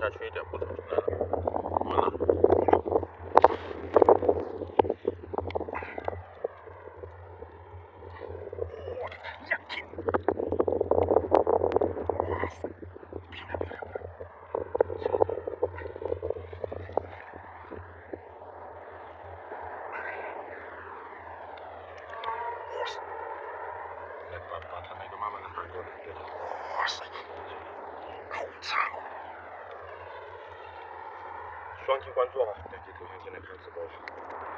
下去一点不出来了。完了。把它那个慢慢的翻过来，对的。哇塞，好长哦！双击关注啊，点击头像进来看直播。